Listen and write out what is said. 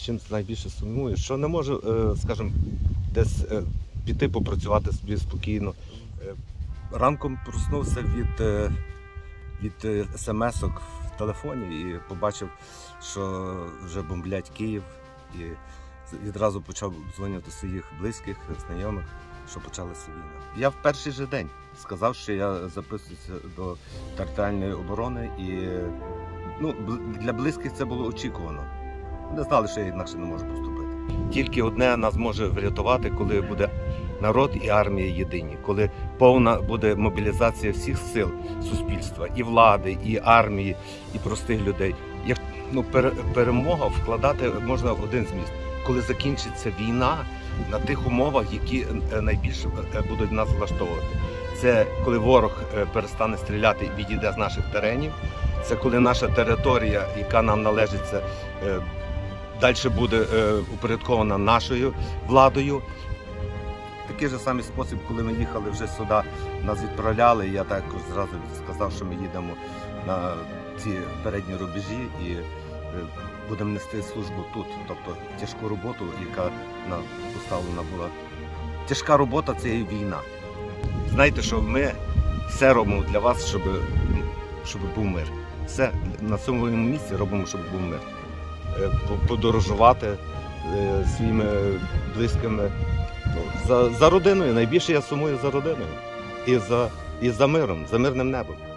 чим найбільше сумую, що не можу, скажімо, десь піти попрацювати собі спокійно. Ранком проснувся від смс-ок в телефоні і побачив, що вже бомблять Київ. І відразу почав дзвонити своїх близьких, знайомих, що почалася війна. Я в перший же день сказав, що я записуюся до територіальної оборони, і для близьких це було очікувано. Вони знали, що я інакше не можу поступити. Тільки одне нас може врятувати, коли буде народ і армія єдині, коли повна буде мобілізація всіх сил суспільства, і влади, і армії, і простих людей. Перемога вкладати можна в один зміст. Коли закінчиться війна на тих умовах, які найбільше будуть нас влаштовувати. Це коли ворог перестане стріляти і відійде з наших теренів. Це коли наша територія, яка нам належить, далі буде упорядкована нашою владою. Такий же самий спосіб, коли ми їхали вже сюди, нас відправляли, я також зразу сказав, що ми їдемо на ці передні рубежі і будемо нести службу тут. Тобто тяжку роботу, яка нам поставлена була. Тяжка робота – це і війна. Знаєте, що ми все робимо для вас, щоб був мир. Все на цьому місці робимо, щоб був мир. Подорожувати своїми близькими. За родиною. Найбільше я сумую за родиною. І за миром, за мирним небом.